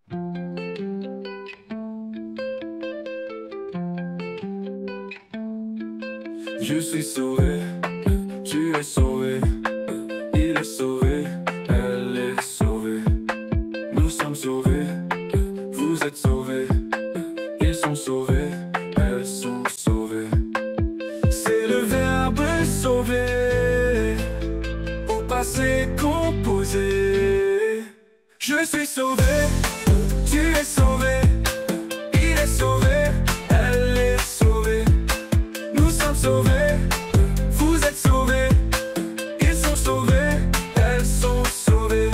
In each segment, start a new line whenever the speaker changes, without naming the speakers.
Je suis sauvé, tu es sauvé, il est sauvé, elle est sauvée. Nous sommes sauvés, vous êtes sauvés, ils sont sauvés, elles sont sauvées. C'est le verbe sauver au passé composé. Je suis sauvé, tu es sauvé, il est sauvé, elle est sauvée. Nous sommes sauvés, vous êtes sauvés, ils sont sauvés, elles sont sauvées.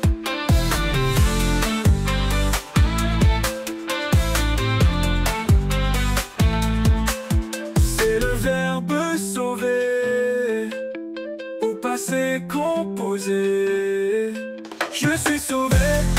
C'est le verbe sauver au passé composé. Je suis sauvé.